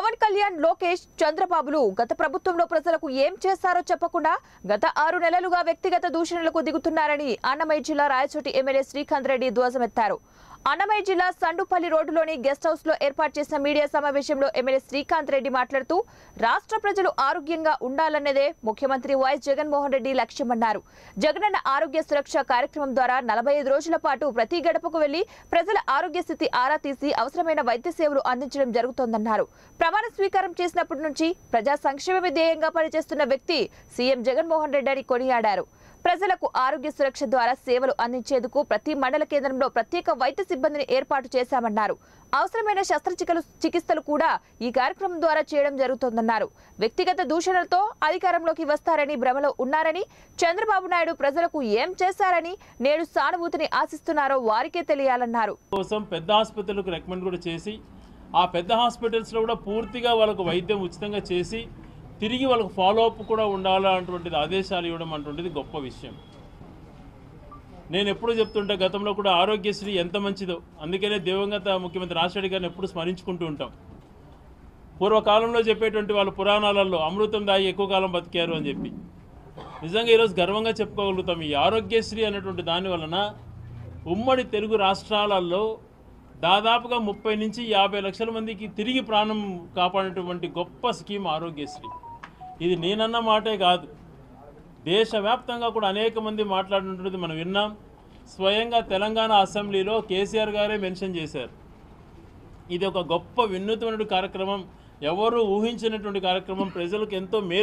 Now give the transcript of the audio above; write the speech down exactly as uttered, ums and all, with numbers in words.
పవన్ కళ్యాణ్, లోకేష్, చంద్రబాబులు గత ప్రభుత్వంలో ప్రజలకు ఏం చేశారో చెప్పకుండా గత ఆరు నెలలుగా వ్యక్తిగత దూషణలకు దిగుతున్నారని అన్నమయ్య జిల్లా రాయచోటి ఎమ్మెల్యే శ్రీకాంత్ రెడ్డి ధ్వజమెత్తారు. అన్నమయ్య జిల్లా సండుపల్లి రోడ్డులోని గెస్ట్ హౌస్ లో ఏర్పాటు చేసిన మీడియా సమావేశంలో ఎమ్మెల్యే శ్రీకాంత్ రెడ్డి మాట్లాడుతూ రాష్ట్ర ప్రజలు ఆరోగ్యంగా ఉండాలన్నదే ముఖ్యమంత్రి వైఎస్ జగన్మోహన్ రెడ్డి లక్ష్యమన్నారు. జగనన్న ఆరోగ్య సురక్ష కార్యక్రమం ద్వారా నలభై ఐదు రోజుల పాటు ప్రతి గడపకు వెళ్లి ప్రజల ఆరోగ్య స్థితి ఆరా తీసి అవసరమైన వైద్య సేవలు అందించడం జరుగుతోందన్నారు. ప్రమాణ స్వీకారం చేసినప్పటి నుంచి ప్రజా సంక్షేమమే ధ్యేయంగా పనిచేస్తున్న వ్యక్తి సీఎం జగన్మోహన్ రెడ్డి అని కొనియాడారు. ప్రజలకు ఆరోగ్య సురక్ష ద్వారా సేవలు అందించేందుకు ప్రతి మండల కేంద్రంలో ప్రత్యేక వైద్య సిబ్బందిని ఏర్పాటు చేశామన్నారు. అవసరమైన శస్త్రచికిత్సలు చికిత్సలు కూడా ఈ కార్యక్రమం ద్వారా చేయడం జరుగుతోందన్నారు. వ్యక్తిగత దూషణలతో అధికారంలోకి వస్తారని భ్రమలో ఉన్నారని, చంద్రబాబు నాయుడు ప్రజలకు ఏం చేశారని నేడు సానుభూతిని ఆశిస్తున్నారో వారికే తెలియాలన్నారు. కోసం పెద్ద హాస్పిటల్కు రికమెండ్ కూడా చేసి ఆ పెద్ద హాస్పిటల్స్లో కూడా పూర్తిగా వాళ్ళకు వైద్యం ఉచితంగా చేసి తిరిగి వాళ్ళకు ఫాలో అప్ కూడా ఉండాలన్నటువంటిది ఆదేశాలు ఇవ్వడం అటువంటిది గొప్ప విషయం. నేను ఎప్పుడు చెప్తుంటా, గతంలో కూడా ఆరోగ్యశ్రీ ఎంత మంచిదో, అందుకనే దివంగత ముఖ్యమంత్రి రాజశేఖర్ గారిని ఎప్పుడు స్మరించుకుంటూ ఉంటాం. పూర్వకాలంలో చెప్పేటువంటి వాళ్ళ పురాణాలలో అమృతం దాగి ఎక్కువ కాలం బతికారు అని చెప్పి నిజంగా ఈరోజు గర్వంగా చెప్పుకోగలుగుతాం. ఈ ఆరోగ్యశ్రీ అనేటువంటి దాని వలన ఉమ్మడి తెలుగు రాష్ట్రాలలో దాదాపుగా ముప్పై నుంచి యాభై లక్షల మందికి తిరిగి ప్రాణం కాపాడేటువంటి గొప్ప స్కీమ్ ఆరోగ్యశ్రీ. ఇది నేనన్న మాటే కాదు, దేశవ్యాప్తంగా కూడా అనేక మంది మాట్లాడినటువంటిది మనం విన్నాం. స్వయంగా తెలంగాణ అసెంబ్లీలో కేసీఆర్ గారే మెన్షన్ చేశారు. ఇది ఒక గొప్ప వినూత్నమైన కార్యక్రమం, ఎవరు ఊహించినటువంటి కార్యక్రమం, ప్రజలకు ఎంతో మేలు